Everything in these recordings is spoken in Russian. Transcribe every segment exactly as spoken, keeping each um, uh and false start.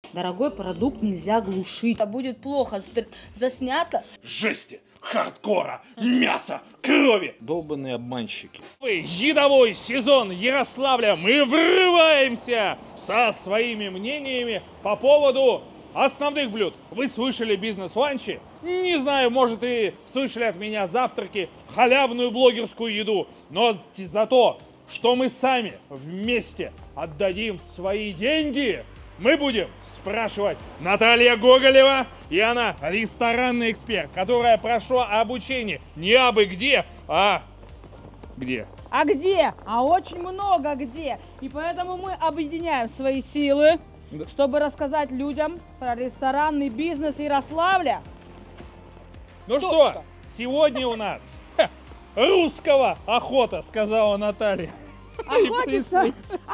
Дорогой продукт нельзя глушить. Это будет плохо заснято. Жести, хардкора, мяса, крови. Долбаные обманщики. Едовой сезон Ярославля. Мы врываемся со своими мнениями по поводу основных блюд. Вы слышали бизнес-ланчи? Не знаю, может и слышали от меня завтраки, халявную блогерскую еду. Но за то, что мы сами вместе отдадим свои деньги, мы будем спрашивать Наталья Гоголева, и она ресторанный эксперт, которая прошла обучение не абы где, а где? А где? А очень много где. И поэтому мы объединяем свои силы, да, чтобы рассказать людям про ресторанный бизнес Ярославля. Ну Точка. Что, сегодня у нас ха, русского охота, сказала Наталья. Охотиться?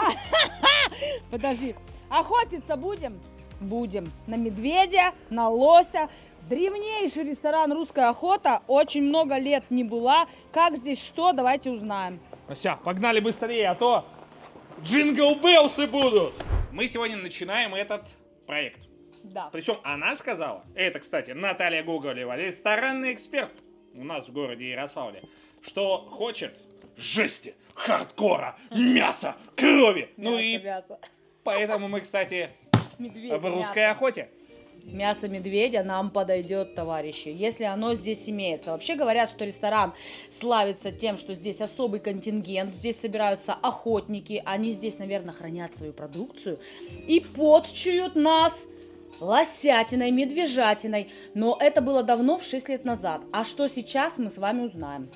Подожди. Охотиться будем? Будем. На медведя, на лося. Древнейший ресторан «Русская охота». Очень много лет не была. Как здесь что, давайте узнаем. Все, погнали быстрее, а то джингл-беллсы будут. Мы сегодня начинаем этот проект. Да. Причем она сказала, это, кстати, Наталья Гоголева, ресторанный эксперт у нас в городе Ярославле, что хочет жести, хардкора, мяса, крови. Мясо, ну и мясо. Поэтому мы, кстати, Медведь, в русской мясо. охоте. Мясо медведя нам подойдет, товарищи, если оно здесь имеется. Вообще говорят, что ресторан славится тем, что здесь особый контингент, здесь собираются охотники, они здесь, наверное, хранят свою продукцию и подчуют нас лосятиной, медвежатиной. Но это было давно, в шесть лет назад. А что сейчас, мы с вами узнаем.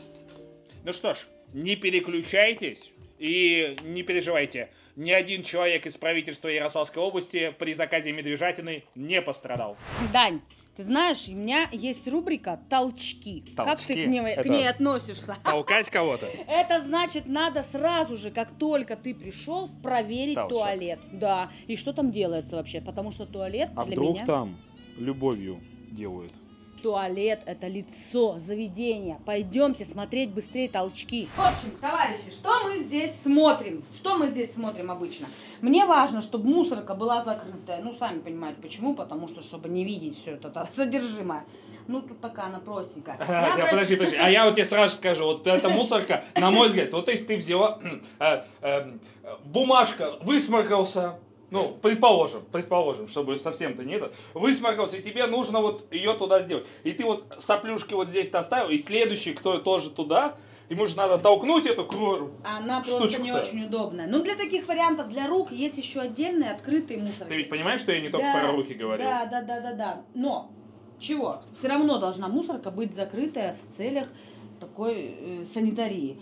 Ну что ж, не переключайтесь и не переживайте. Ни один человек из правительства Ярославской области при заказе медвежатины не пострадал. Дань, ты знаешь, у меня есть рубрика «Толчки». Толчки? Как ты к ней, Это к ней относишься? Толкать кого-то? Это значит, надо сразу же, как только ты пришел, проверить Толчок. туалет. Да. И что там делается вообще? Потому что туалет А для вдруг меня... там любовью делают? Туалет – это лицо заведения. Пойдемте смотреть быстрее толчки. В общем, товарищи, что мы здесь смотрим? Что мы здесь смотрим обычно? Мне важно, чтобы мусорка была закрытая. Ну, сами понимаете, почему? Потому что, чтобы не видеть все это содержимое. Ну, тут такая она простенькая. А, я, подожди, подожди. А я вот тебе сразу скажу, вот эта мусорка, на мой взгляд, вот если ты взяла э, э, бумажка, высморкался, ну, предположим, предположим, чтобы совсем-то не это, высморкался, и тебе нужно вот ее туда сделать. И ты вот соплюшки вот здесь оставил, и следующий, кто тоже туда, ему же надо толкнуть эту кру... Она просто не очень удобная. Ну, для таких вариантов, для рук, есть еще отдельные открытые мусорки. Ты ведь понимаешь, что я не только да, про руки говорил? Да, да, да, да, да. Но, чего? Все равно должна мусорка быть закрытая в целях такой э, санитарии.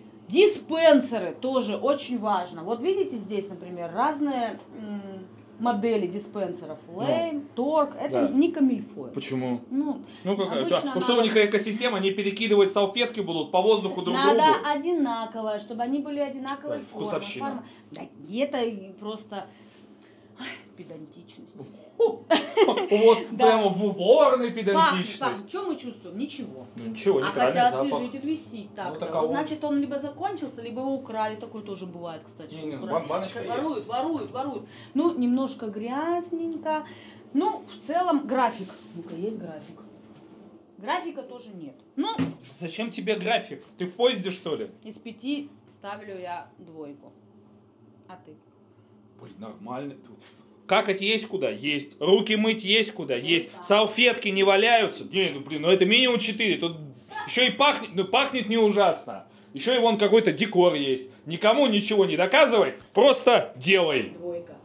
Диспенсеры тоже очень важно. Вот видите здесь, например, разные м, модели диспенсеров. Лейм, Торг. Это Да. не камильфо. Почему? Ну, Ну, какая? обычно Да. Ну, что у надо- них экосистема, они перекидывать салфетки будут по воздуху друг Надо другу. одинаково, чтобы они были одинаковой Ой, формы. вкусовщина. формы. Да, это просто ай, педантичность. Вот Да. прямо в уборной Пахнет, педантичность. пахнет. Что мы чувствуем? Ничего. Ну ничего, А нейтральный хотя запах. освежитель висит так-то. таково. Вот, значит, он либо закончился, либо его украли. Такое тоже бывает, кстати. Не, что не, украли. бан- баночка Воруют, есть. воруют, воруют. Ну, немножко грязненько. Ну, в целом, график. Ну-ка, есть график. Графика тоже нет. Ну, Зачем тебе график? Ты в поезде, что ли? из пяти ставлю я двойку. А ты? Блин, нормально тут. Какать есть куда? Есть. Руки мыть есть куда? Есть. да. Салфетки не валяются? Не, ну блин, ну это минимум четыре. Тут еще и пахнет, ну пахнет не ужасно. Еще и вон какой-то декор есть. Никому ничего не доказывай, просто делай. Двойка.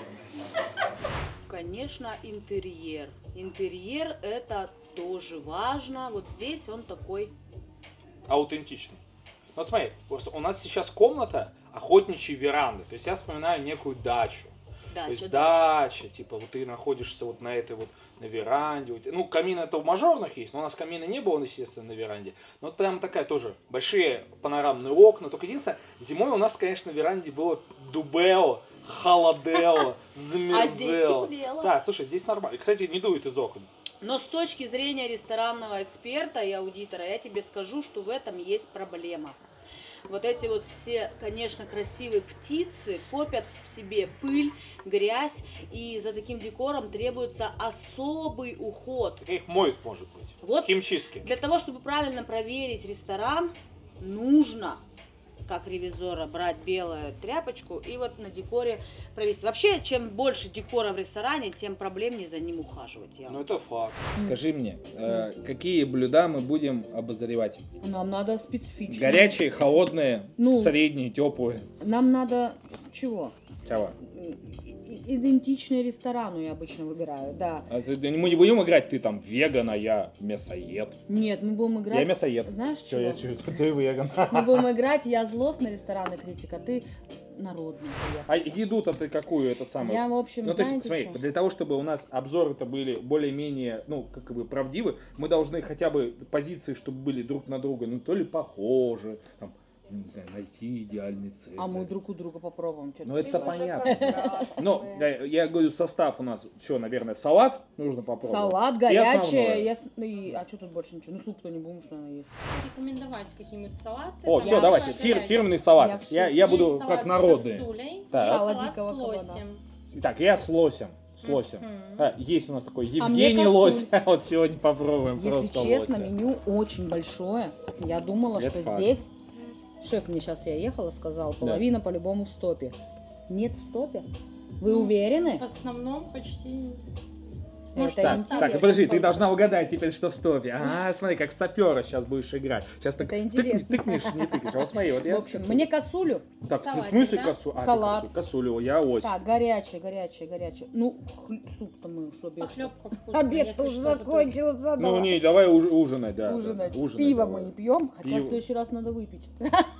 Конечно, интерьер. Интерьер это тоже важно. Вот здесь он такой. Аутентичный. Ну смотри, просто у нас сейчас комната охотничьей веранды. То есть я вспоминаю некую дачу. Да, То есть это дача. дача, типа вот ты находишься вот на этой вот, на веранде. У тебя- Ну, камин это у мажорных есть, но у нас камина не было, естественно, на веранде. Но вот прям такая тоже, большие панорамные окна. Только единственное, зимой у нас, конечно, на веранде было дубео, холодео, замерзело. А здесь теплело. Да, слушай, здесь нормально. Кстати, не дует из окон. Но с точки зрения ресторанного эксперта и аудитора, я тебе скажу, что в этом есть проблема. Вот эти вот все, конечно, красивые птицы копят в себе пыль, грязь, и за таким декором требуется особый уход. Их моют, может быть. Вот Химчистки. для того, чтобы правильно проверить ресторан, нужно, как ревизора, брать белую тряпочку и вот на декоре провести. Вообще, чем больше декора в ресторане, тем проблемнее за ним ухаживать. Я. Ну это факт. Скажи мне, э, какие блюда мы будем обозревать? Нам надо специфично. Горячие, холодные, Ну. средние, теплые. Нам надо чего? Чего? И- Идентичные ресторану я обычно выбираю, да. А ты- мы не будем играть, ты там веган, а я мясоед. Нет, мы будем играть. Я мясоед. Знаешь Всё, я чего? чё, ты веган. Мы будем играть, я злостный ресторанный критик, а ты народный. А еду-то ты какую это самое? Я, в общем, Ну, то есть, знаете, смотри, чё? для того, чтобы у нас обзоры-то были более-менее, ну, как бы правдивы, мы должны хотя бы позиции, чтобы были друг на друга, ну, то ли похожи, там, не знаю, найти идеальный цезарь. А мы друг у друга попробуем. Что Ну, это понятно. Но я, я говорю, состав у нас, что, наверное, салат нужно попробовать. Салат, И горячее. основное. Я с- и- А что тут больше ничего? Ну, суп-то не будешь, наверное, есть. Рекомендовать какие-нибудь салаты. О, там все, Я давайте, салат фир- горячий. фирменный Я салат. в Я, шоке. я Есть буду салат как с народный. косулей, Так. Салат салат дикого с кабана. лосем. Так, я с лосем. С лосем. Мгм. А, есть у нас такой А мне Евгений косуль. Лось. Вот сегодня попробуем Если просто честно, лося. меню очень большое. Я думала, Это что факт. здесь... Шеф мне сейчас, я ехала, сказал, половина по-любому в стопе. Нет в стопе? Вы Ну, уверены? В основном почти. Это Может, Так, интересно. так, подожди, ты должна угадать теперь, что в стопе. А, смотри, как в сапера сейчас будешь играть. Сейчас так Это тыкни- интересно. тыкнешь, не тыкнешь. А вот смотри, вот В я с общем, косулей. мне косулю. Так, в салатик, смысле да? косу? А, ты Салат. косу- косулю, я ось. Так, горячее, горячее, горячее. Ну, хл- суп-то мы что, обед? Похлебка вкусная. Обед если уже что-то тут. закончился. Ну, да. не, давай уж- ужинать, да. да, Ужинать. да, ужинать Пиво давай. мы не пьем, хотя Пиво. в следующий раз надо выпить.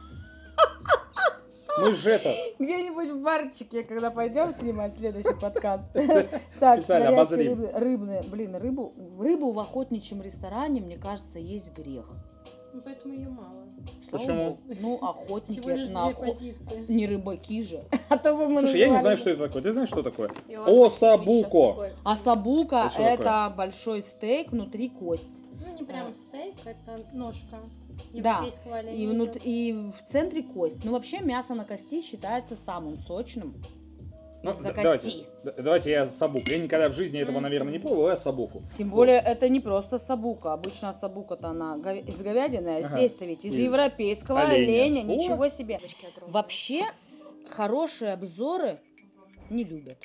Мы же это, Где-нибудь в барчике, когда пойдем снимать следующий подкаст. Специально Так, горячие обозрим. рыбы- рыбные, блин, рыбу, рыбу в охотничьем ресторане, мне кажется, есть грех. Ну, поэтому ее мало. Слава Почему? богу. Ну, охотники Всего лишь на две охо- позиции. не рыбаки же. А то бы мы Слушай, я не называли знаю, бы- что это такое. Ты знаешь, что такое? И ладно, Осабуко. сейчас такой. Асабука Это что это большой стейк, внутри кость. Ну, не прям стейк, это ножка Да. европейского оленя. И, внут- и в центре кость. Ну, вообще, мясо на кости считается самым сочным Ну, из-за да- кости. давайте, да- давайте я сабуку. Я никогда в жизни этого, наверное, не пробовал, я сабуку. Тем более, это не просто сабука. Обычно сабука-то она говя- из говядины, а Ага. здесь-то ведь из, Из европейского оленя. оленя. О! Ничего себе. Вообще, хорошие обзоры не любят.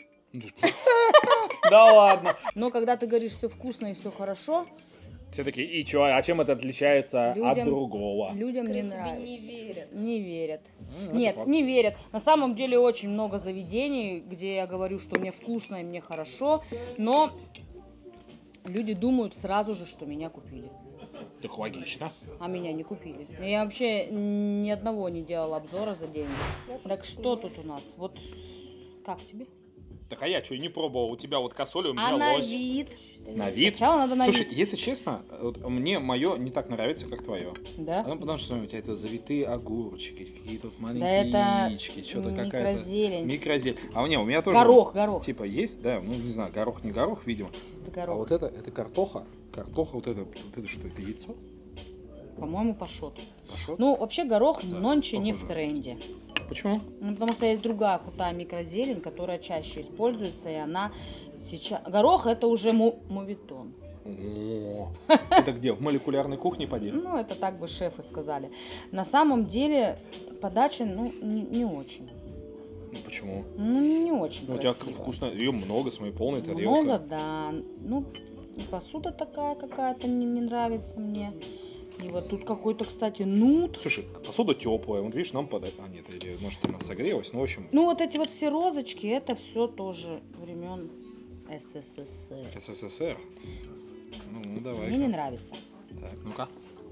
Да ладно. Но когда ты говоришь, все вкусно и все хорошо, Все-таки, и чё, а чем это отличается от Людям- другого? людям не Скорее, тебе нравится. не верят. Не верят. М, это Нет, факт. не верят. На самом деле очень много заведений, где я говорю, что мне вкусно и мне хорошо, но люди думают сразу же, что меня купили. Так логично. А меня не купили. Я вообще ни одного не делала обзора за деньги. Так что тут у нас? Вот как тебе? Так а я что, не пробовал? У тебя вот косоль, у меня А на лось. вид? На вид? Сначала надо на Слушай, вид. если честно, вот мне мое не так нравится, как твое. Да? Ну, потому что смотри, у тебя это завитые огурчики, какие-то вот Да маленькие это яички, что-то какая-то... микрозелень. Микрозелень. А не, у меня тоже... Горох, горох. Типа есть, да, ну не знаю, горох не горох, видимо. Это А горох. вот это, это картоха. Картоха, вот это, вот это что, это яйцо? По-моему, пашот. Пашот? Ну, вообще горох Да, нонче не в похоже. тренде. Почему? Ну, потому что есть другая крутая микрозелень, которая чаще используется, и она сейчас... Горох это уже му... мувитон. О, это где? В молекулярной кухне поди? Ну, это так бы шефы сказали. На самом деле подача, ну, не, не очень. Ну, почему? Ну, не очень Ну, у тебя красиво. вкусно, ее много, с моей полной тарелкой. Много, да. Ну, и посуда такая какая-то не, не нравится мне. И вот тут какой-то, кстати, нут. Слушай, посуда теплая, вот видишь, нам подать. А, нет, или, может, она согрелась, ну, в общем, Ну, вот эти вот все розочки, это все тоже времен СССР. СССР. Ну, ну давай. Мне не нравится. Так, ну-ка.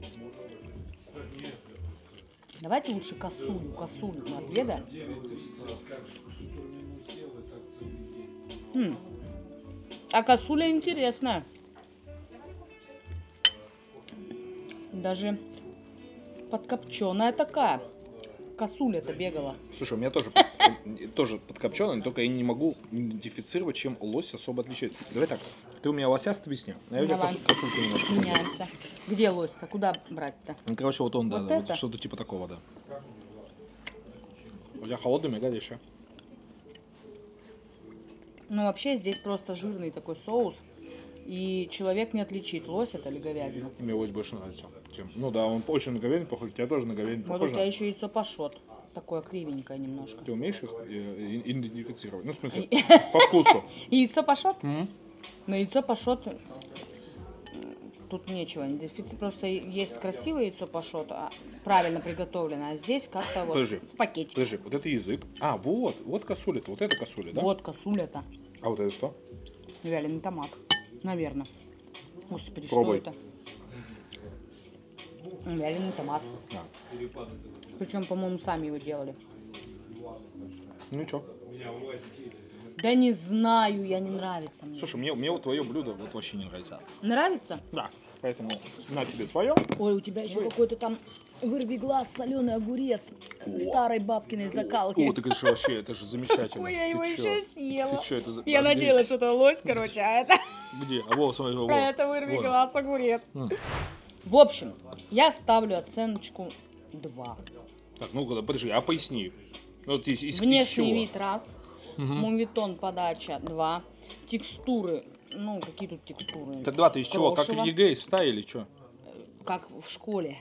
Давайте лучше косулю. Косулю мы отведаем. М. А косуля интересная. Даже подкопченая такая. Косуля-то бегала. Слушай, у меня тоже, под- тоже подкопченый, только я не могу идентифицировать, чем лось особо отличается. Давай так, ты у меня лося с твистнем, а я у тебя Давай. косу- косульку немножко. Меняемся. Где лось-то? Куда брать-то? Ну, короче, вот он, да, Вот да, это? вот что-то типа такого, да. У тебя холодный, мне горячий. Ну, вообще здесь просто жирный такой соус. И человек не отличит, лось это или говядина. Мне лось больше нравится. Чем... Ну да, он очень на говядину похож. У тебя тоже на говядину Вот у похож. тебя еще яйцо пашот. Такое кривенькое немножко. Ты умеешь их э, идентифицировать? Ну, в смысле, по вкусу. Яйцо пашот? Мгм. На яйцо пашот м, тут нечего. идентифицировать. Просто есть красивое яйцо пашот, а правильно приготовленное. А здесь как-то вот Подожди. в пакетике. Подожди, вот это язык. А, вот, вот косуля-то, вот это косуля, да? Вот косуля-то. А вот это что? Вяленый томат. Наверное. Господи, Пробуй. что это? Вяленый томат. Да. Причем, по-моему, сами его делали. Ну и чё? Да не знаю, я не нравится мне. Слушай, мне, мне вот твое блюдо вот вообще не нравится. Нравится? Да. Поэтому на тебе свое. Ой, у тебя еще какой-то там вырви глаз, соленый огурец старой бабкиной закалки. О, ты говоришь, вообще, это же замечательно. Ой, я Ты его чё? еще съела. Ты чё, это за- Я а где- надеялась, что это лось, короче, а это, Где? А вот, смотри, вот. а это вырви Вон. глаз огурец. М. В общем, я ставлю оценочку два. Так, ну подожди, а поясни. Ну, вот из, из, из Внешний чего? вид раз. Мумвитон подача два. Текстуры, ну какие тут текстуры? Так два, ты из чего? Как Крошево. ЕГЭ из ста или что? Как в школе.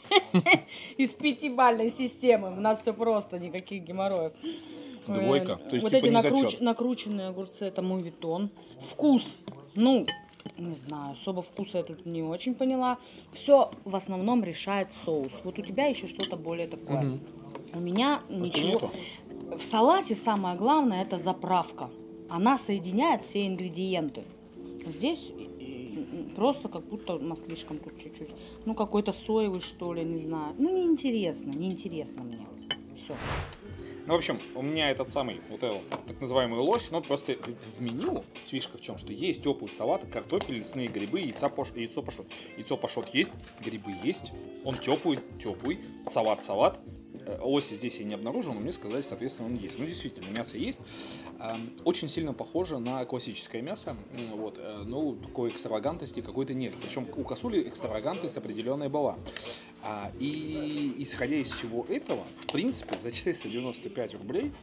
Из пятибалльной системы. У нас все просто, никаких геморроев. Двойка. Э, То есть вот типа эти не накруч- зачет. накрученные огурцы, это мувитон. Вкус, ну, не знаю, особо вкуса я тут не очень поняла. Все в основном решает соус. Вот у тебя еще что-то более такое. Мгм. У меня А у тебя ничего. нету? В салате самое главное это заправка. Она соединяет все ингредиенты. Здесь м, просто как будто маслишком тут чуть-чуть. Ну, какой-то соевый, что ли, не знаю. Ну, неинтересно, неинтересно мне. Все. Ну, в общем, у меня этот самый, вот этот так называемый лось, но просто в меню фишка в чем, что есть теплый салат, картофель, лесные грибы, яйца пош... яйцо пашот. Яйцо пашот есть, грибы есть, он теплый, теплый, салат, салат. Э, Лося здесь я не обнаружил, но мне сказали, соответственно, он есть. Ну, действительно, мясо есть. Э, Очень сильно похоже на классическое мясо, м, вот, э, но такой экстравагантности какой-то нет. Причем у косули экстравагантность определенная была. А, и исходя из всего этого, в принципе, за четыреста девяносто пять рублей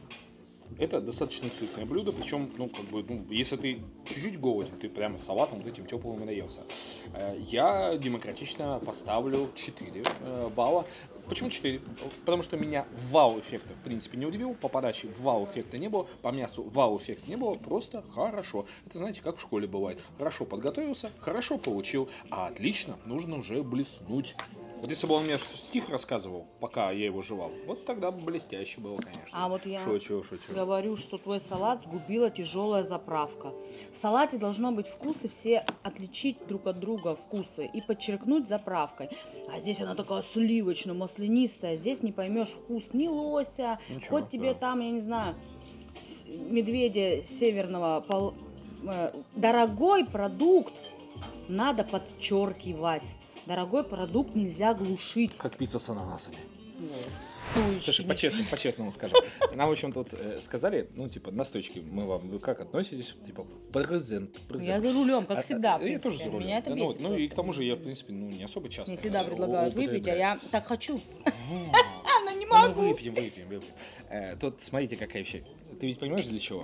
это достаточно сытное блюдо, причем, ну, как бы, ну, если ты чуть-чуть голоден, ты прямо салатом вот этим теплым и наелся. Э, Я демократично поставлю четыре э, балла. Почему четыре? Потому что меня вау-эффекта, в принципе, не удивил, по подаче вау-эффекта не было, по мясу вау-эффекта не было, просто хорошо. Это, знаете, как в школе бывает. Хорошо подготовился, хорошо получил, а отлично, нужно уже блеснуть. Вот если бы он мне стих рассказывал, пока я его жевал, вот тогда бы блестяще было, конечно. А вот я Шучу, шучу. говорю, что твой салат сгубила тяжелая заправка. В салате должно быть вкусы, все отличить друг от друга вкусы и подчеркнуть заправкой. А здесь она такая сливочно-маслянистая. Здесь не поймешь вкус ни лося, Ничего, хоть тебе да. там, я не знаю, с- медведя северного. пол- э, Дорогой продукт надо подчеркивать. Дорогой продукт нельзя глушить. Как пицца с ананасами. Ну, Слушай, и по-честному, по-честному скажем. Нам, в общем, тут э, сказали, ну, типа, настойчики, мы вам, вы как относитесь? Типа, презент, презент. Я за рулем, как А- всегда. а- в Я принципе. тоже за рулем. Меня это Да, ну, бесит ну, и просто. к тому же я, в принципе, ну, не особо часто. Мне всегда э, предлагают у- выпить, а употребляю. я так хочу. Вот. Но не Ну, мы могу. выпьем, выпьем, выпьем. Э, Тут, смотрите, какая вещь. Ты ведь понимаешь, для чего?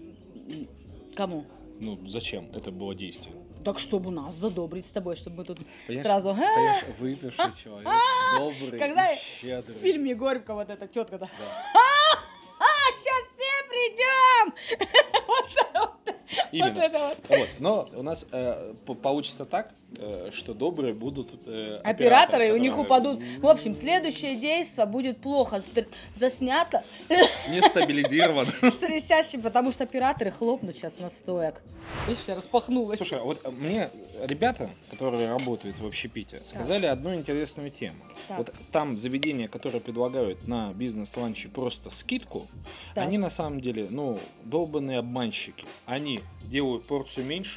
Кому? Ну, зачем это было действие? Так чтобы нас задобрить с тобой, чтобы мы тут Понимаешь? сразу... «Га!» Понимаешь, выпивший человек, добрый Когда и в щедрый. фильме Горько вот эта тетка да. Да. Сейчас все придем! Вот Именно. это вот. Вот, но у нас э, по- получится так, э, что добрые будут э, Операторы, и у которые- них упадут. В общем, следующее действие будет плохо ст- заснято, Не стабилизирован. стрясящим, потому что операторы хлопнут сейчас на стоек. Видишь, я распахнулась. Слушай, а вот мне ребята, которые работают в общепите, сказали одну интересную тему. Так. Вот там заведения, которые предлагают на бизнес-ланче просто скидку, Так. они на самом деле, ну, долбанные обманщики. Они делают порцию меньше,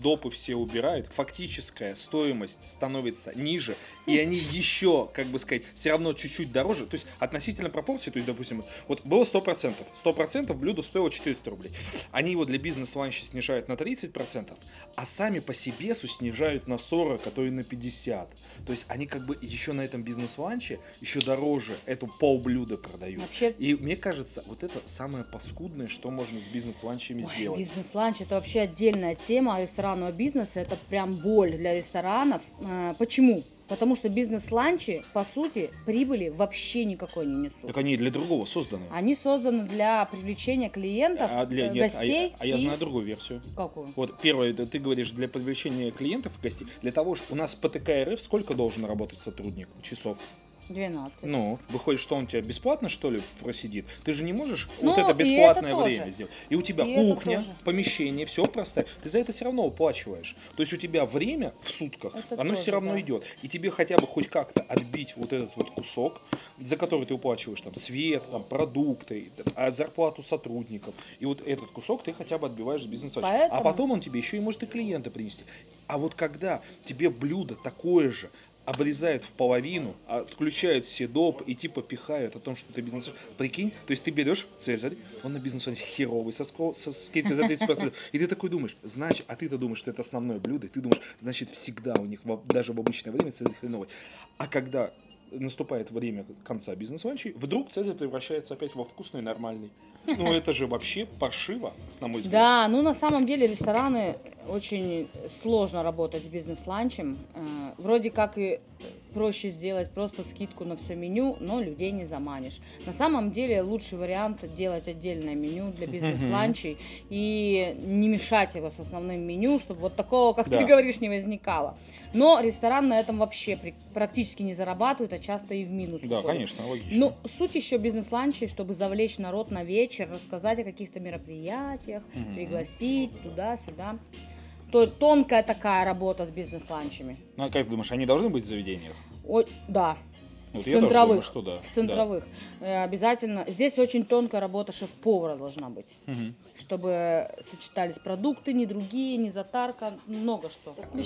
допы все убирают, фактическая стоимость становится ниже, и они еще, как бы сказать, все равно чуть-чуть дороже, то есть относительно пропорции, то есть, допустим, вот было сто процентов, сто процентов блюдо стоило четыреста рублей, они его для бизнес-ланча снижают на тридцать процентов, а сами по себе снижают на сорок, а то и на пятьдесят, то есть они как бы еще на этом бизнес-ланче еще дороже эту полблюда продают. Вообще, И мне кажется, вот это самое паскудное, что можно с бизнес-ланчами ой, сделать. бизнес-ланч это вообще отдельная тема ресторанного бизнеса, это прям боль для ресторанов. А, Почему? Потому что бизнес-ланчи, по сути, прибыли вообще никакой не несут. Так они для другого созданы. Они созданы для привлечения клиентов, А, для, э, нет, а я, гостей. а я и- знаю другую версию. Какую? Вот первое, это ты говоришь для привлечения клиентов и гостей. Для того, что у нас по ТК РФ сколько должен работать сотрудник часов? двенадцать. Ну, выходит, что он тебя бесплатно, что ли, просидит? Ты же не можешь Ну, вот это и бесплатное это тоже. время сделать. И у тебя И это кухня, тоже. помещение, все простое. Ты за это все равно уплачиваешь. То есть у тебя время в сутках, Это оно тоже, все равно да. идет. И тебе хотя бы хоть как-то отбить вот этот вот кусок, за который ты уплачиваешь там свет, там, продукты, а зарплату сотрудников. И вот этот кусок ты хотя бы отбиваешь с бизнеса. Поэтому- А потом он тебе еще и может и клиента принести. А вот когда тебе блюдо такое же обрезают в половину, отключают все доп и типа пихают о том, что ты бизнес. Прикинь, то есть ты берешь Цезарь, он на бизнес херовый, со, ско- со скидкой за тридцать процентов, и ты такой думаешь, значит, а ты-то думаешь, что это основное блюдо, и ты думаешь, значит, всегда у них во- даже в обычное время Цезарь хреновый. А когда наступает время конца бизнес-ланчей, вдруг Цезарь превращается опять во вкусный и нормальный. Ну это же вообще паршиво, на мой взгляд. Да, ну на самом деле рестораны очень сложно работать с бизнес-ланчем. Э, Вроде как и проще сделать просто скидку на все меню, но людей не заманишь. На самом деле лучший вариант делать отдельное меню для бизнес-ланчей и не мешать его с основным меню, чтобы вот такого, как Да. ты говоришь, не возникало. Но ресторан на этом вообще при- практически не зарабатывает, а часто и в минус Да, уходит. конечно, логично. Ну, суть еще бизнес-ланчей, чтобы завлечь народ на вечер, рассказать о каких-то мероприятиях, Мгм. пригласить туда-сюда. То тонкая такая работа с бизнес-ланчами. Ну а как ты думаешь, они должны быть в заведениях? О, да, Вот в я тоже центровых. думаю, что да. в центровых. Э, Обязательно. Здесь очень тонкая работа шеф-повара должна быть. Да. Мгм. Чтобы сочетались продукты, не другие, не затарка, много что. Кстати,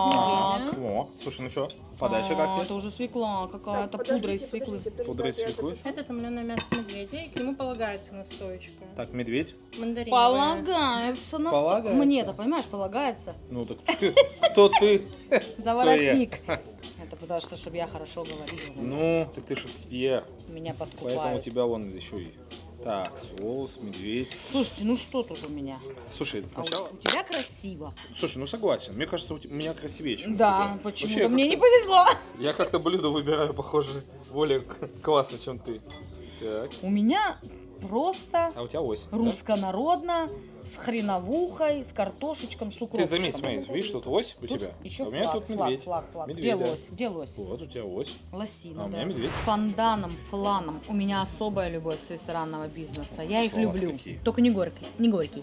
Так. смотри, О, слушай, ну что, подача А, как Это тебе? уже свекла какая-то, Так, пудра из подождите, свеклы. подождите, Пудра из подождите, свеклы? я Это томленое мясо медведя, и к нему полагается настоечка. Так, медведь. Мандариновая. Полагается. на- Полагается. Мне-то, понимаешь, полагается. Ну так ты- кто ты? За воротник. Это потому что, чтобы я хорошо говорила. Ну, так ты Шекспир. Меня Поэтому у подкупают. тебя вон еще и. Так, соус, медведь. Слушайте, ну что тут у меня? Слушай, А у- сначала. у тебя красиво. Слушай, ну согласен. Мне кажется, у, те- у меня красивее, чем у Да, тебя. почему-то Вообще, мне я не как-то- повезло. Я как-то блюдо выбираю, похоже, более к- классно, чем ты. Так. У меня просто А у тебя ось. да? русско-народно, с хреновухой, с картошечком, с Ты укропчиком. заметь, смотри, видишь, тут ось у тебя. Еще а у меня флаг, тут флаг, медведь. флаг, флаг. Медведь, Где да. лось? Где лось? Вот у тебя ось. Лосина, А у да. меня медведь. Фонданом, фланом. У меня особая любовь с ресторанного бизнеса. Я их Слова люблю. какие. Только не горький. Не горький.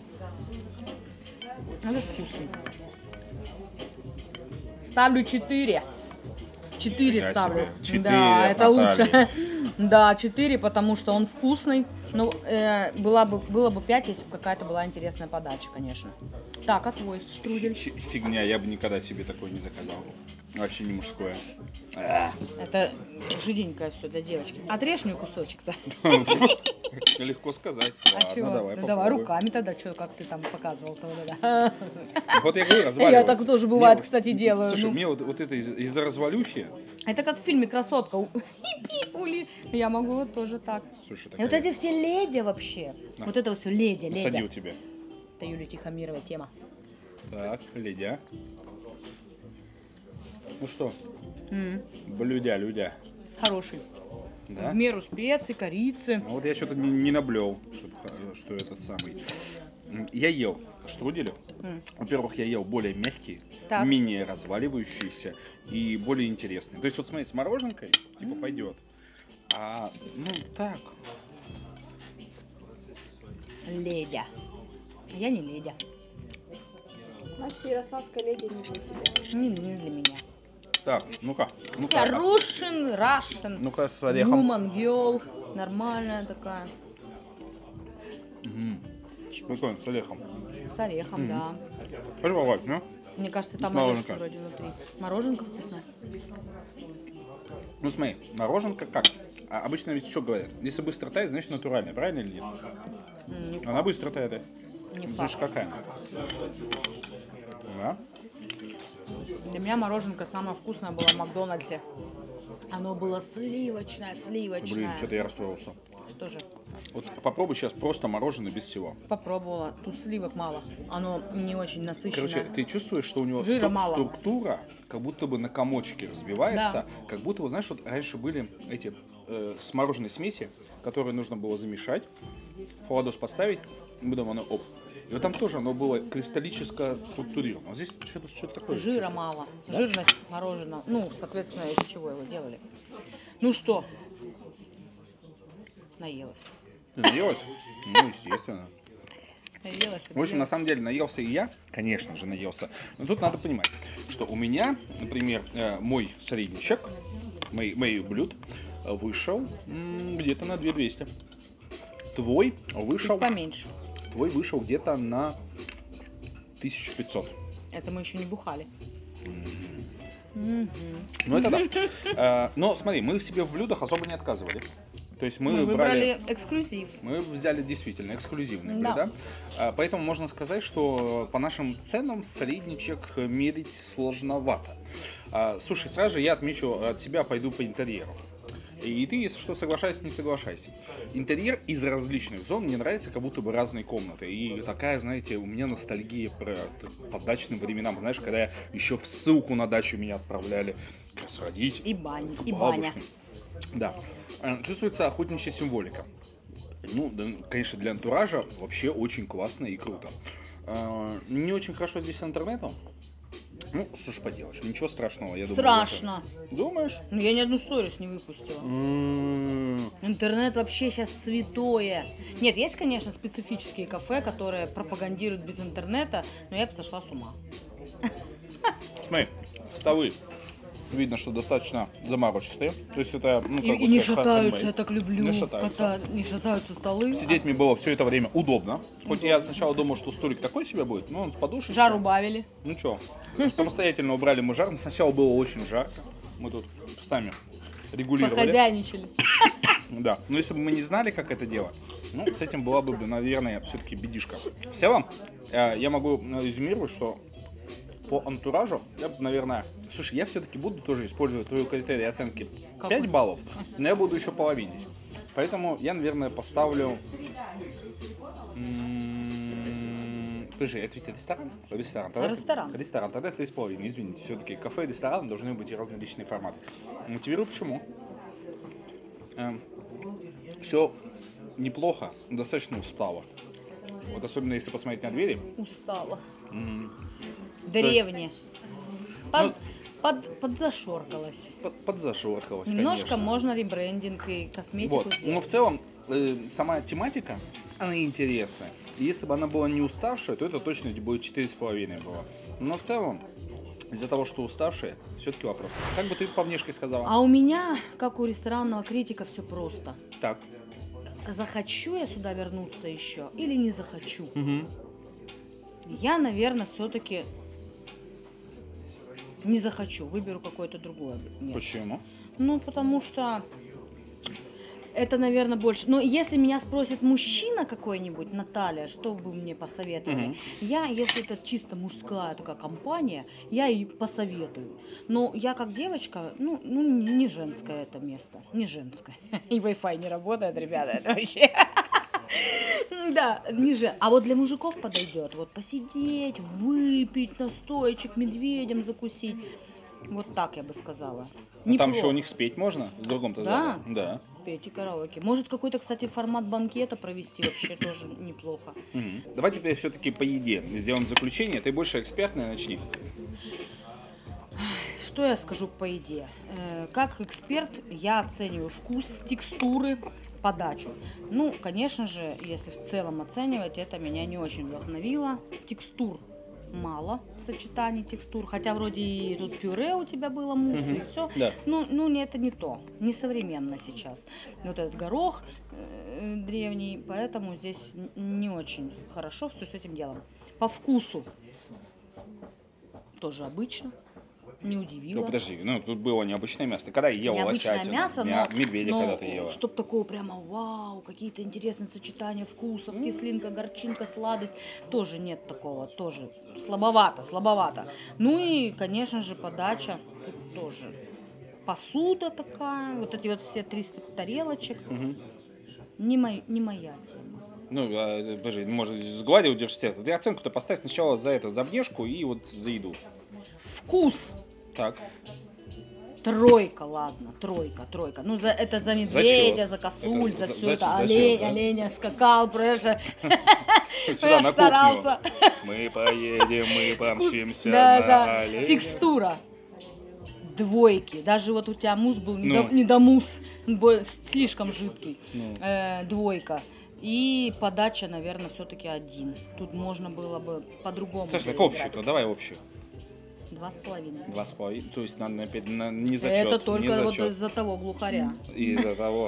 Это вкусный. Ставлю четыре. Четыре Нифига ставлю. себе. Четыре Да, от это Натальи. лучше. Да, четыре, потому что он вкусный. Ну, э, была бы, было бы пять, если бы какая-то была интересная подача, конечно. Так, а твой штрудель? Фи- Фигня, я бы никогда себе такой не заказал. Вообще не мужское. Это жиденькое все для девочки. Отрежь мне кусочек-то. Легко сказать. А Ладно, чего? давай Ну, давай попробуй. руками тогда, что, как ты там показывал-то. Вот это. Вот я говорю, Я разваливаться. так тоже бывает, Мне вот- кстати, делаю. Слушай, ну. мне вот, вот это из- из-за развалюхи. Это как в фильме «Красотка». У- Ули. Я могу вот тоже так. Слушай, И вот такая- эти все леди вообще. На. Вот это вот все леди, Посадил леди. тебя. Это Юлия Тихомирова тема. Так, ледя. Ну что, М, блюдя, людя. Хороший. Да? В меру специй, корицы. Ну вот я что-то не, не наблел, что, что этот самый. М, Я ел штруделя. М. Во-первых, я ел более мягкие, Так. менее разваливающиеся и более интересные. То есть вот смотри, с мороженкой типа пойдет. А, ну так. Ледя. Я не ледя. Значит, ярославская леди не для тебя. Не, не для меня. Так, ну-ка, Я ну-ка. Russian, Russian. Ну-ка с орехом. Woman, girl. Нормальная такая. Мгм. Прикольно, с орехом. С орехом, Мгм. да. Хочешь попробовать, ну? Мне кажется, С там орешки мороженкой. вроде внутри. Мороженка вкусная. Ну смотри, мороженка как? А обычно ведь что говорят? Если быстро тает, значит натуральная, правильно или нет? М, Не, Она быстро тает. не Значит, факт. какая? Да? Для меня мороженка самое вкусное было в Макдональдсе. Оно было сливочное, сливочное. Блин, что-то я расстроился. Что же? Вот попробуй сейчас просто мороженое без всего. Попробовала. Тут сливок мало. Оно не очень насыщенное. Короче, ты чувствуешь, что у него Жира стру- мало. структура как будто бы на комочке разбивается, как будто, вот знаешь, вот раньше были эти э, с мороженой смеси, которые нужно было замешать, в холодос поставить, и потом оно оп. И вот там тоже оно было кристаллическое структурировано. А здесь что-то, что-то такое. Жира чувствую. мало. Да? Жирность мороженого. Ну, соответственно, из чего его делали. Ну что? Наелась. Ты наелась? Ну, естественно. Наелась. В общем, на самом деле, наелся и я, конечно же, наелся. Но тут надо понимать, что у меня, например, э, мой средничек, мой, мой блюд, э, вышел м, где-то на две тысячи двести. Твой вышел, Чуть поменьше. твой вышел где-то на тысячу пятьсот. Это мы еще не бухали. Мгм. Ну, это да. Э, Но смотри, мы себе в блюдах особо не отказывали. То есть мы, Мы брали... выбрали эксклюзив. Мы взяли действительно эксклюзивные Да. блюда. А, Поэтому можно сказать, что по нашим ценам средничек мерить сложновато. А, Слушай, сразу же я отмечу от себя, пойду по интерьеру. И ты, если что, соглашайся, не соглашайся. Интерьер из различных зон мне нравится, как будто бы разные комнаты. И такая, знаете, у меня ностальгия про т- по дачным временам. Знаешь, когда я еще в ссылку на дачу меня отправляли как раз родить. И баня. И Бабушки. баня. Да. Э, Чувствуется охотничья символика. Ну, да, конечно, для антуража вообще очень классно и круто. Э, Не очень хорошо здесь с интернетом. Ну, что ж поделаешь, ничего страшного, я думаю. Страшно. это- Думаешь? Ну, я ни одну сторис не выпустила. М, Интернет вообще сейчас святое. Нет, есть, конечно, специфические кафе, которые пропагандируют без интернета, но я бы сошла с ума. Смотри, столы. Видно, что достаточно заморочистые. То есть это, ну, И, как бы и не сказать, шатаются, handmade. я так люблю. Не шатаются. Когда не шатаются столы. Сидеть мне было все это время удобно. Хоть я сначала думал, что столик такой себе будет, но он с подушечкой. Жар убавили. Ну что, самостоятельно убрали мы жар. Сначала было очень жарко. Мы тут сами регулировали. Похозяйничали. Да. Но если бы мы не знали, как это делать, ну, с этим была бы, наверное, все-таки бедишка. В целом, э, я могу резюмировать, что по антуражу я бы, наверное... Слушай, я все-таки буду тоже использовать твою критерий оценки Какой? пять баллов, но я буду еще половинить. Поэтому я, наверное, поставлю... м, Подожди, это ведь ресторан? Ресторан. Тогда- Ресторан. Ресторан, тогда три с половиной, извините. Все-таки кафе и ресторан должны быть и различные форматы. Мотивирую почему. Все неплохо, но достаточно устало. Вот особенно если посмотреть на двери. Устала. м, Древне. Ну, Под, под, подзашоркалась. под- подзашоркалось, Немножко конечно. можно ребрендинг и косметику Вот. Но сделать. в целом э, сама тематика, она интересная. И если бы она была не уставшая, то это точно будет четыре с половиной было. Но в целом, из-за того, что уставшая, все-таки вопрос. Как бы ты по внешке сказала? А у меня, как у ресторанного критика, все просто. Так. Захочу я сюда вернуться еще или не захочу? Мгм. Я, наверное, все-таки не захочу. Выберу какое-то другое место. Почему? Ну, потому что это, наверное, больше... Но если меня спросит мужчина какой-нибудь, Наталья, что бы вы мне посоветовали? Мгм. Я, если это чисто мужская такая компания, я и посоветую. Но я как девочка, ну, ну не не женское это место. Не женское. И Wi-Fi не работает, ребята, это вообще... Да, не же. А вот для мужиков подойдет. Вот посидеть, выпить, настоечек, медведем закусить. Вот так я бы сказала. А там еще Неплохо. у них спеть можно в другом-то Да? зале? Да. Петь и караоке. Может, какой-то, кстати, формат банкета провести вообще тоже неплохо. Мгм. Давай теперь все-таки по еде сделаем заключение. Ты больше экспертная, начни. Что я скажу по еде? Э, Как эксперт я оцениваю вкус, текстуры, подачу. Ну, конечно же, если в целом оценивать, это меня не очень вдохновило. Текстур мало сочетаний текстур, хотя вроде и тут пюре у тебя было, мусс, Мгм. и все. Да. Ну, ну, не- это не то, не современно сейчас. Вот этот горох э, древний, поэтому здесь н- не очень хорошо все с этим делом. По вкусу тоже обычно, не удивило. Ну подожди, ну тут было необычное мясо. Ты когда ела Необычное лосятину? мясо, Мя- но, медведя но когда ты ела? чтоб такого прямо вау, какие-то интересные сочетания вкусов, кислинка, горчинка, сладость, тоже нет такого, тоже слабовато, слабовато. Ну и, конечно же, подача тут тоже. Посуда такая, вот эти вот все триста тарелочек, Мгм. не, мой, не моя тема. Ну, а, подожди, может, с гладью удержишься. Ты оценку-то поставь сначала за это, за внешку и вот за еду. Вкус Так. тройка, ладно, тройка, тройка. Ну, за, это за медведя, чё? за косуль, Это за, за- все за- это. за чё, Олень, да? оленя скакал, прежде. Сюда, Я на старался. кухню. Мы поедем, мы помчимся Да, на да. оленя. Текстура. Двойки. Даже вот у тебя мусс был не, Ну. до, не до мусс, бо- слишком жидкий. Ну. Э, двойка. И подача, наверное, все-таки один. Тут можно было бы по-другому. Слушай, так переиграть. общую-то, давай общую. Два с половиной. Два с половиной, то есть на, на, пять- на- не зачет. Это не только вот зачет. из-за того глухаря. Из-за того.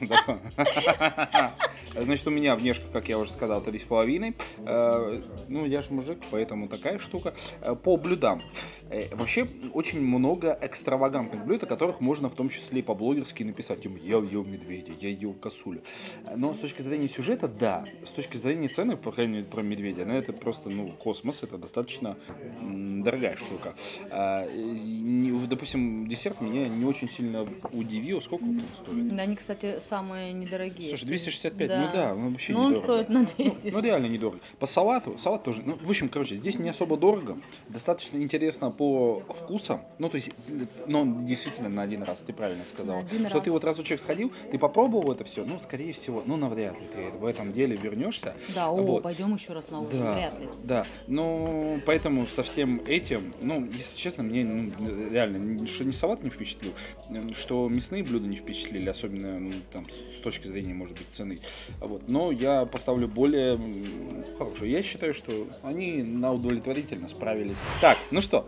Да. Значит, у меня внешка, как я уже сказал, три с половиной. Э, Ну, я же мужик, поэтому такая штука. Э, По блюдам. Э, Вообще, очень много экстравагантных блюд, о которых можно в том числе и по-блогерски написать. Типа, я ел медведя, я ел косулю. Но с точки зрения сюжета, да. С точки зрения цены, по крайней мере, про медведя, ну, это просто, ну, космос, это достаточно м, дорогая штука. А, и не- допустим, десерт меня не очень сильно удивил. Сколько он стоит? Да, они, кстати, самые недорогие. Слушай, двести шестьдесят пять, ну да, ну вообще Ну, он недорого. стоит на Ну, двести. ну, реально недорого. По салату, салат тоже. Ну, в общем, короче, здесь не особо дорого. Достаточно интересно по вкусам. Ну, то есть, но действительно на один раз, ты правильно сказала. На один что раз. ты вот разочек сходил, ты попробовал это все, ну, скорее всего, ну, навряд ли ты в этом деле вернешься. Да, о, Вот. пойдем еще раз на ужин. Да, Вряд ли. да. Ну, поэтому со всем этим, ну, если честно, мне ну, реально, что ни салат не впечатлил, что мясные блюда не впечатлили, особенно ну, там, с точки зрения, может быть, цены. Вот. Но я поставлю более м, хорошую. Я считаю, что они на удовлетворительно справились. Так, ну что,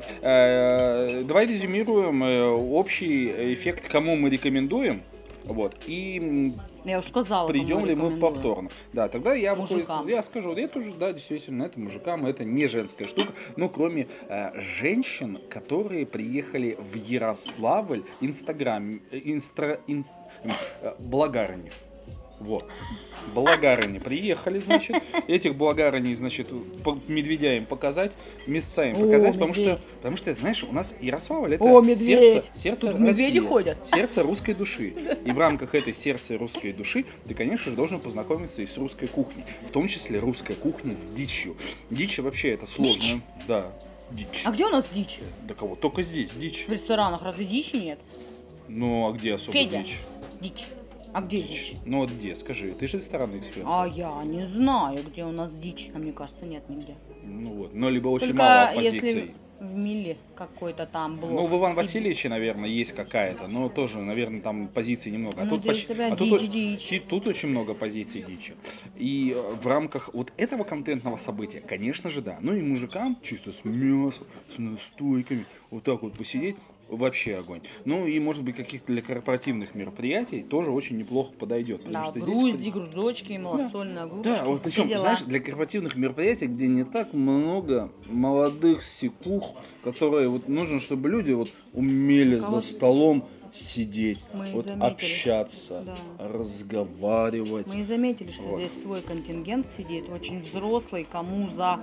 э, давай резюмируем э, общий эффект, кому мы рекомендуем. Вот. И м, Я уже сказала, кому придем ли мы рекомендую. повторно. Да, тогда я выходит, Мужикам. я скажу, я тоже, да, действительно, это мужикам, это не женская штука, ну, кроме э, женщин, которые приехали в Ярославль, Инстаграм, э, инстра, инст, э, Благарни. Вот. Благарни приехали, значит, этих благарней, значит, по медведя им показать, мясца им О, показать, потому медведь. что, потому что, знаешь, у нас Ярославль это О, медведь. сердце, сердце Тут медведи России, ходят. сердце русской души. И в рамках этой сердца русской души ты, конечно же, должен познакомиться и с русской кухней, в том числе русская кухня с дичью. Дичь вообще это сложно. Дичь? Да, дичь. А где у нас дичь? Да кого? Только здесь дичь. В ресторанах разве дичи нет? Ну, а где особо Федя. дичь? Дичь. А где дичь? Ну вот где, скажи, ты же ресторанный эксперт. А я не знаю, где у нас дичь. А мне кажется, нет нигде. Ну вот, но либо очень Только мало позиций. если в Миле какой-то там блок. Ну, в Иван Сибирь. Васильевиче, наверное, есть какая-то, но тоже, наверное, там позиций немного. А Ну, тут, здесь почти- прям а тут, дичь, о- дичь. ти- тут очень много позиций дичи. И э, в рамках вот этого контентного события, конечно же, да. Ну и мужикам чисто с мясом, с настойками, вот так вот посидеть, вообще огонь. Ну и, может быть, каких-то для корпоративных мероприятий тоже очень неплохо подойдет. Потому Да, что здесь... грузди, груздочки, малосольная грудка. Да, вот причем, знаешь, для корпоративных мероприятий, где не так много молодых сикух, которые вот нужно, чтобы люди вот умели А за вот столом сидеть, мы и вот заметили. общаться, Да. разговаривать. Мы и заметили, что Вот. здесь свой контингент сидит, очень взрослый, кому за,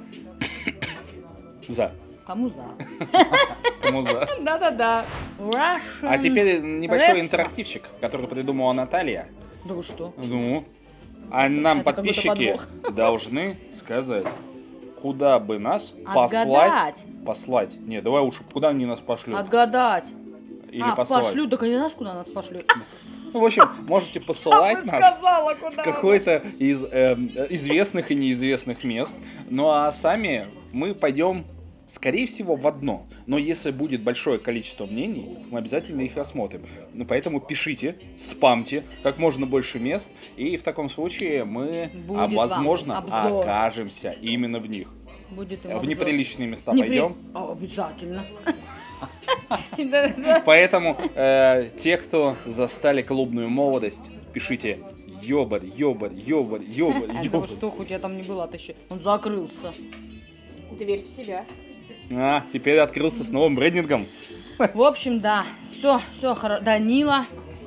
За. кому за. Кому за. Да-да-да. Russian. А теперь небольшой Restaurant. интерактивчик, который придумала Наталья. Да вы что? Ну, а нам Это какой-то подписчики должны сказать, куда бы нас послать. Отгадать. Послать. Не, давай уж, куда они нас пошлют? Отгадать. Или а, послать. пошлют, так они знаешь, куда нас пошлют? Ну, в общем, можете посылать нас сказала, куда. в какой-то из эм, известных и неизвестных мест. Ну а сами мы пойдем, скорее всего, в одно. Но если будет большое количество мнений, мы обязательно их рассмотрим. Ну, поэтому пишите, спамьте как можно больше мест, и в таком случае мы, а, Будет вам возможно, обзор. окажемся именно в них. Будет им В обзор. неприличные места Непри- пойдем. А, обязательно. Да-да-да. Поэтому э, те, кто застали клубную молодость, пишите ёбарь, ёбарь, ёбарь, ёбарь, Да ёбарь. вы что, хоть я там не была, ты еще. Он закрылся. Дверь в себя. А, теперь открылся с новым брендингом. В общем, да. Все, все хорошо. Данила.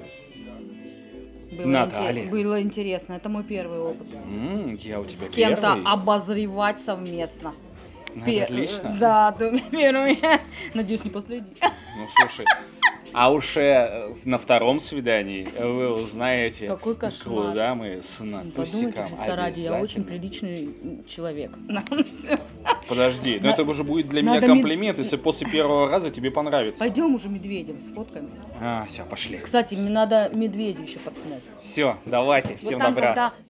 Было, Наталья. инте- было интересно. Это мой первый опыт. М, я у тебя С кем-то первый. обозревать совместно. Ну, Пе- это отлично. Да, ты первый. Надеюсь, не последний. Ну, слушай, а уж э, на втором свидании вы узнаете, Какой кошмар. куда мы с Подумайте, Натусиком Христа ради, я очень обязательно. приличный человек. Подожди, но На- это уже будет для меня надо ми- комплимент, если после первого раза тебе понравится. Пойдем уже медведем сфоткаемся. А, все, пошли. Кстати, мне надо медведя еще подснять. Все, давайте, всем вот там, добра. когда